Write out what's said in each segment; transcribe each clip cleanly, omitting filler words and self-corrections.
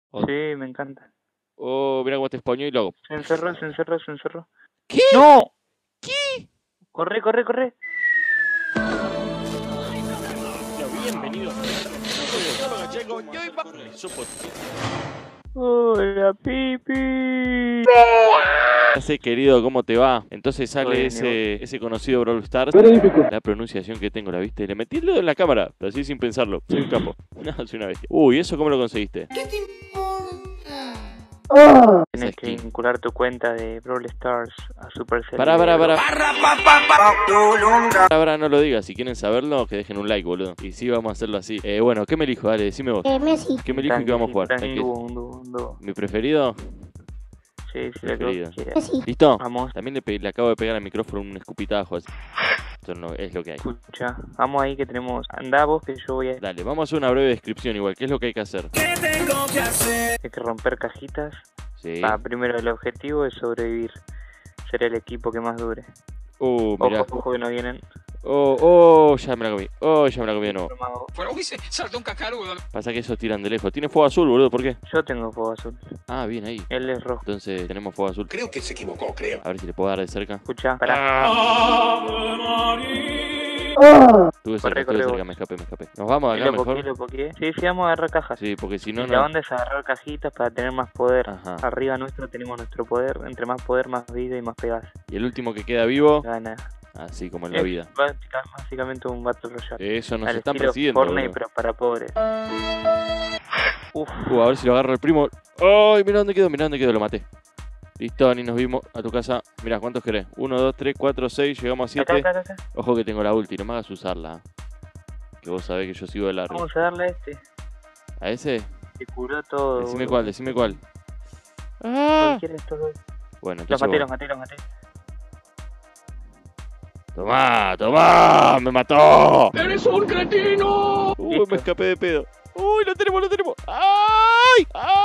Oh, Sí, me encanta. oh, mira cómo te spawnó y luego. Se encerró, se encerró, se encerró. ¿Qué? ¡No! ¿Qué? Corre, corre, corre. Bienvenidos. Hola, Pipi. ¿Qué haces, querido? ¿Cómo te va? Entonces Todo sale bien, ese conocido Brawl Stars. La pronunciación que tengo, ¿la viste? Le metí el dedo en la cámara, pero así sin pensarlo. Soy un capo. No, soy una bestia. Uy, ¿eso cómo lo conseguiste? Tienes que vincular tu cuenta de Brawl Stars a Supercell. Pará, no lo digas. Si quieren saberlo, que dejen un like, boludo. Y sí, vamos a hacerlo así. Bueno, ¿qué me elijo? Dale, decime vos. Messi. ¿Qué me elijo y qué vamos a jugar? ¿Mi preferido? Sí, sí, lo que Preferido. vos quieras. Messi. ¿Listo? Vamos. También le acabo de pegar al micrófono un escupitajo así. Esto no es lo que hay. Escucha, vamos ahí que tenemos. Andá vos que yo voy a... Dale, vamos a hacer una breve descripción igual. ¿Qué es lo que hay que hacer? Hay que romper cajitas. Sí. Primero el objetivo es sobrevivir. Ser el equipo que más dure. Mirá. Ojo que no vienen. Ya me la comí. Ya me la comí de nuevo. Fuera, uy, salta un cacarudo. Pasa que esos tiran de lejos. Tiene fuego azul, boludo, ¿por qué? Yo tengo fuego azul. Ah, bien ahí. Él es rojo. Entonces tenemos fuego azul. Creo que se equivocó, creo. A ver si le puedo dar de cerca. Escucha, pará. Estuve cerca, Corre, vos. me escapé. Nos vamos acá mejor. Lo poqué. Sí, vamos a agarrar cajas. Sí, porque si no, Y la no. onda es agarrar cajitas para tener más poder. Ajá. Arriba nuestro tenemos nuestro poder. Entre más poder, más vida y más pegas. Y el último que queda vivo, Gana. así como en la vida. Básicamente un Battle Royale. Eso nos Al están estilo persiguiendo. Fortnite, Boludo. pero para pobres. Uf. A ver si lo agarro el primo. ¡Ay! Mira dónde quedó, lo maté. Listo, ni nos vimos a tu casa. Mirá, ¿cuántos querés? 1, 2, 3, 4, 6, llegamos a 7. Acá. Ojo que tengo la ulti, no me hagas usarla. Que vos sabés que yo sigo de largo. Vamos a darle a este. ¿A ese? Se curó todo. Decime boludo. cuál. ¡Ah! ¿Quién es todo? Bueno, Los entonces maté. ¡Tomá! ¡Me mató! ¡Eres un cretino! Uy, me escapé de pedo. ¡Uy, lo tenemos! ¡Ay!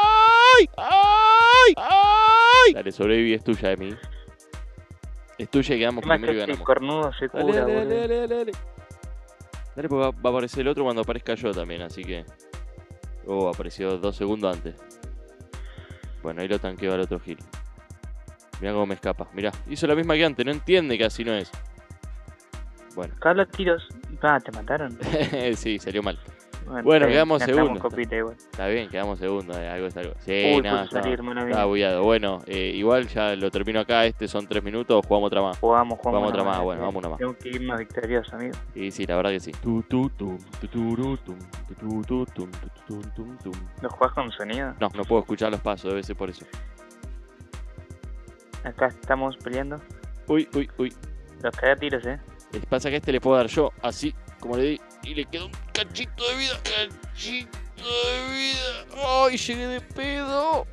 Dale, sobreviví, es tuya de mí. Es tuya y quedamos ¿Qué más primero y que el ganamos. cornudo se cura, boludo? Dale. Dale, porque va a aparecer el otro cuando aparezca yo también, así que... apareció 2 segundos antes. Bueno, ahí lo tanqueo al otro Gil. Mirá cómo me escapa, mirá. Hizo la misma que antes, no entiende que así no es. Bueno. Acá los tiros. Te mataron. Sí, salió mal. Bueno, está bien, quedamos gastamos segundos. copita igual. Está bien, quedamos segundos, algo es algo. Sí, no, puso salir, mala mía. estaba bugueado. Bueno, igual ya lo termino acá, son 3 minutos, jugamos otra más. Jugamos otra más, bueno, vamos una más. Tengo que irnos victoriosos, amigo. Y sí, la verdad que sí. ¿Lo jugás con sonido? No puedo escuchar los pasos, debe ser por eso. Acá estamos peleando. Uy. Los cagué a tiros, Pasa que a este le puedo dar yo, así como le di, y le quedó un cachito de vida. ¡Ay, llegué de pedo!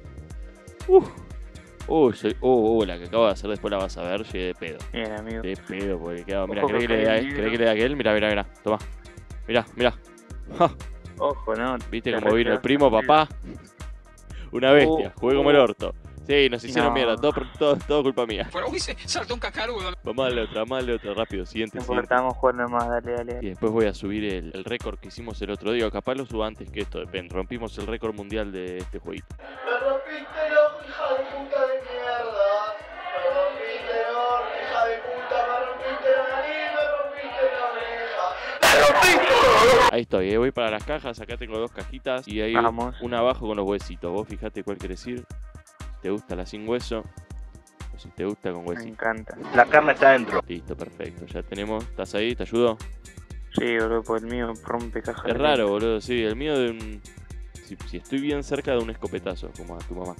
La que acabo de hacer después la vas a ver, llegué de pedo. Bien, amigo. De pedo, porque quedaba. Mira, Ojo ¿querés que le dé a aquel? Mira. Toma. Mira. Ja. Ojo, ¿no? ¿Viste cómo vino el primo, papá? Una bestia, jugué como el orto. Sí, nos hicieron mierda, todo culpa mía. Fuera, uy, salta un cacarudo. Vamos a darle otra, rápido, siguiente. No importa, vamos a jugar nomás, dale. Y después voy a subir el récord que hicimos el otro día. Capaz lo subo antes que esto, depende. Rompimos el récord mundial de este jueguito. Me rompiste el ojo, hija de puta de mierda. Me rompiste el ojo, hija de puta. Me rompiste la nariz, me rompiste la oreja. ¡Me rompiste! Ahí estoy, voy para las cajas. Acá tengo 2 cajitas y hay una abajo con los huesitos. Vos fijate cuál querés ir. ¿Te gusta la sin hueso? O si te gusta con huesito. Me encanta. La carne está adentro. Listo, perfecto. Ya tenemos. ¿Estás ahí? ¿Te ayudo? Sí, boludo, pues el mío rompe cajas. Es raro, boludo. Sí, el mío de un... Si estoy bien cerca de un escopetazo, como a tu mamá.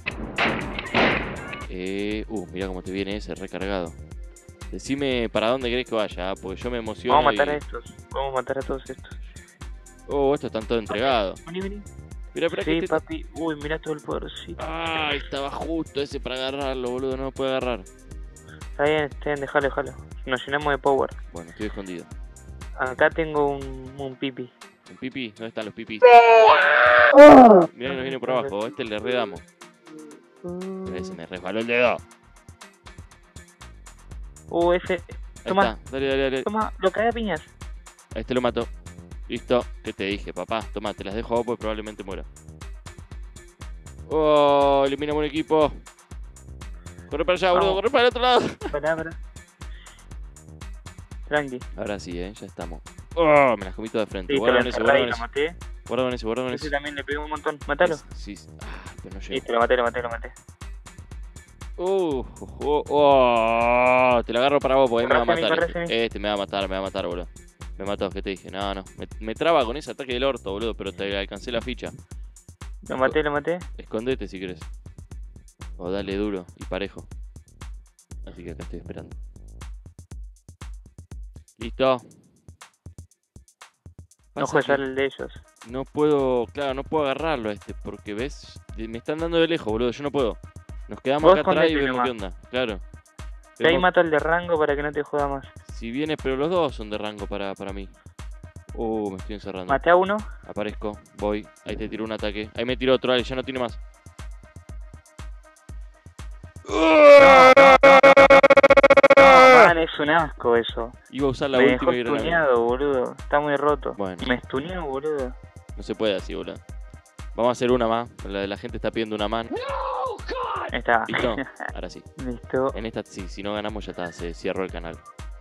Mirá cómo te viene ese recargado. Decime para dónde querés que vaya, porque yo me emociono. Vamos a matar a estos. Vamos a matar a todos estos. Estos están todos entregados. Vení. Mirá, Sí, papi. Uy, mirá todo el podercito. Ay, estaba justo ese para agarrarlo, boludo. No lo puede agarrar. Está bien, déjalo. Nos llenamos de power. Bueno, estoy escondido. Acá tengo un pipi. ¿Un pipi? ¿Dónde están los pipis? Mirá que nos viene por abajo. Este le redamos. Se me resbaló el dedo. Ese. Ahí Toma. está. Dale. Toma, lo cae a piñas. A este lo mato. Listo. ¿Qué te dije, papá? Toma, te las dejo a vos porque probablemente muera. Oh, eliminamos un equipo. Corre para allá, boludo, corre para el otro lado. Pará. Tranqui. Ahora sí, ya estamos. Oh, me las comí todas de frente. Sí, Guarda te con lo ese, encerré guarda y con lo ese. maté. Guarda con ese, guarda con Ese ese. también le pegué un montón. Matalo. Sí. Pero no Sí, llego. te lo maté. Te lo agarro para vos porque me va a Corre, matar. corre, Este me va a matar, boludo. Me mató, ¿qué te dije? No. Me traba con ese ataque del orto, boludo, pero te alcancé la ficha. Lo maté. Escondete si querés. O dale duro y parejo. Así que acá estoy esperando. ¿Listo? No Pasa juegues que al de ellos. no puedo agarrarlo a este, porque ves, me están dando de lejos, boludo, yo no puedo. Nos quedamos Vos acá atrás y escondete vemos qué nomás. onda, claro. Y ahí Vemos mato al de rango para que no te joda más. si viene, pero los dos son de rango para mí. Me estoy encerrando. Maté a uno. Aparezco, voy, ahí te tiro un ataque. Ahí me tiro otro, Ale, ya no tiene más. No, man, es un asco eso. Iba a usar la Me última dejó y era la mía. stuneado, boludo. Está muy roto. Bueno. Me stuneó, boludo. No se puede así, boludo. Vamos a hacer una más. La gente está pidiendo una más. Ahí está. ¿Listo? Ahora sí. Listo. En esta, si no ganamos, ya está. Se cierra el canal.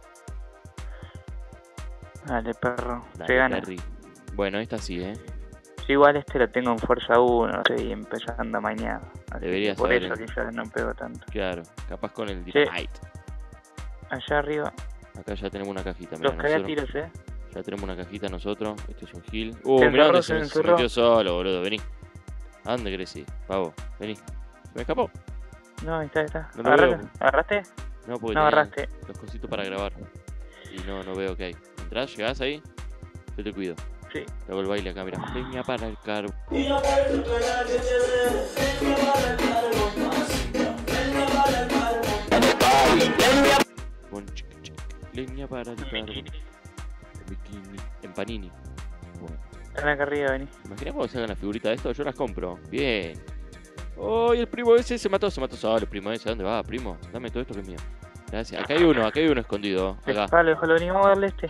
Dale, perro. Dale, Se gana. Perry. Bueno, esta sí, Yo igual este lo tengo en fuerza 1. Estoy empezando mañana. Así Deberías que por saber eso en- quizás no pego tanto. Claro. Capaz con el Sí. Dynamite. Allá arriba. Acá ya tenemos una cajita. Mirá, Los cagué a nosotros, tiros, ya tenemos una cajita nosotros. Este es un heal. Se Mirá encerró, dónde se se encerró. metió solo, boludo. Vení. ¿A dónde querés ir? Pavo, vení. ¿Se me escapó? No, ahí está. No lo veo. ¿Agarraste? No, porque No tenía agarraste. los cositos para grabar. Y no veo qué hay. ¿Entrás? ¿Llegás ahí? Yo te cuido. Sí. Te hago el baile acá, mira. Leña para el carbo. Y no parece esperar que te dé, leña para el carbón, mamacita, leña para el carbón. Con leña para el carbo. Bikini. En panini. Bueno. Están acá arriba, vení. Imagina cuando salgan la figurita de esto, yo las compro. Bien. Oh, y el primo ese se mató solo. El primo ese, ¿dónde va, primo? Dame todo esto que es mío. Gracias. Acá hay uno escondido. Acá. Vale, ojalá venimos a darle este.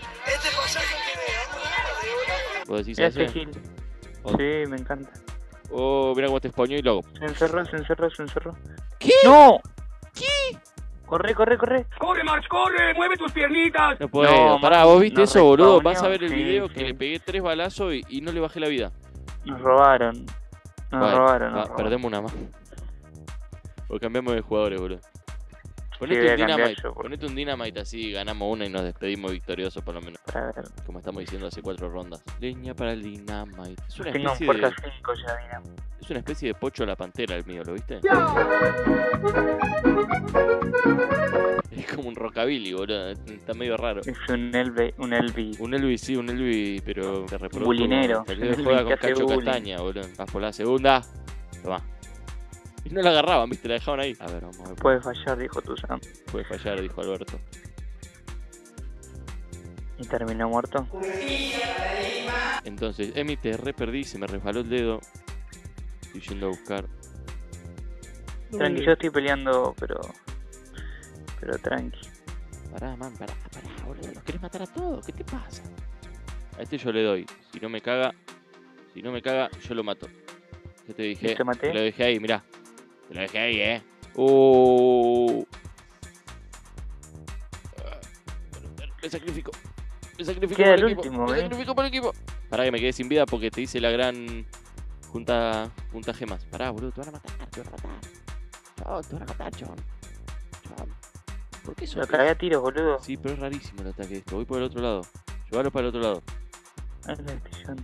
¿Vos decís Mira este ese? Gil. Oh. Sí, me encanta. Oh, mira cómo te españó y luego. Se encerró. ¿Qué? ¡No! ¿Qué? Corre. ¡Corre, March, corre! ¡Mueve tus piernitas! No puedo. No, Pará, ¿vos viste nos eso, boludo? respawneó. Vas a ver el Sí, video sí. que le pegué 3 balazos y no le bajé la vida. Nos robaron. Bueno, perdemos una más. O cambiamos de jugadores, boludo. voy a Ponete un cambiar Dynamite. yo, por- Ponete un Dynamite así, ganamos una y nos despedimos victoriosos por lo menos. Para ver. Como estamos diciendo hace 4 rondas. Leña para el Dynamite. Es una Tengo un especie puerta de. 5 ya, mira. Es una especie de pocho a la pantera el mío, ¿lo viste? Es como un rockabilly, boludo. Está medio raro. Es un Elvi. Un Elvis, sí, un Elvis, pero te reprodujo. Bulinero. El Un que Elvis juega que con hace Cacho bullying. Castaña, boludo. Vas por la segunda. Tomá. Y no la agarraban, viste, la dejaban ahí. A ver, vamos a ver. Puede fallar, dijo Tuzan. Puede fallar, dijo Alberto. Y terminó muerto. Entonces, Emi, te re perdí, se me resbaló el dedo. Estoy yendo a buscar. Tranqui, yo estoy peleando, pero tranqui. Pará, man, pará, boludo. ¿Los querés matar a todos? ¿Qué te pasa? A este yo le doy. Si no me caga, yo lo mato. ¿Qué te dije? ¿Te maté? Te lo dejé ahí, mirá. Te lo dejé ahí, Me sacrifico. Queda por el equipo. último, Me sacrifico por el equipo. Pará que me quedé sin vida porque te hice la gran junta gemas. Pará, boludo, te van a matar. Chabón, te van a matar, chabón. ¿Por qué eso? Lo cagué a tiros, boludo. Sí, pero es rarísimo el ataque esto. Voy por el otro lado. Llévalo para el otro lado. Ahí lo estoy llevando.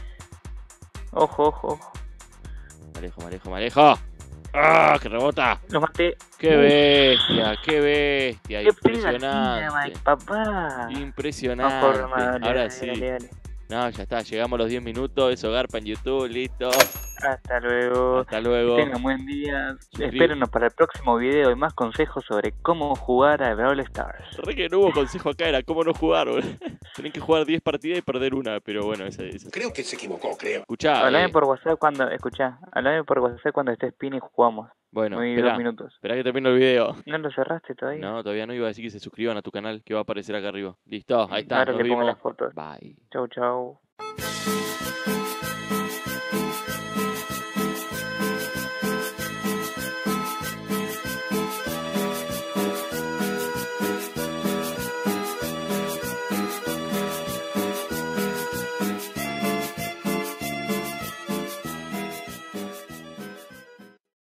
Ojo. Me alejo. ¡Ah! ¡Que rebota! Lo maté. ¡Qué bestia! Qué pena, Impresionante. papá. Impresionante. Ojo, dale, Ahora dale, sí. dale. No, ya está. Llegamos a los 10 minutos. Eso garpa en YouTube. Listo. Hasta luego. Hasta luego. Que tengan buen día. Suscríbete. Espérenos para el próximo video y más consejos sobre cómo jugar a Brawl Stars. Re que no hubo consejo acá. Era cómo no jugar, boludo. Tienen que jugar 10 partidas y perder una. Pero bueno, esa. Creo que se equivocó, creo. Escuchá. Hablame por WhatsApp cuando... Escuchá. Hablame por WhatsApp cuando estés pin y jugamos. Bueno, Muy espera. 2 minutos. Espera que termino el video. ¿No lo cerraste todavía? No, todavía no. Iba a decir que se suscriban a tu canal. Que va a aparecer acá arriba. Listo. Ahí está. Ahora Nos le pongo vimos. las fotos. Bye. Chau.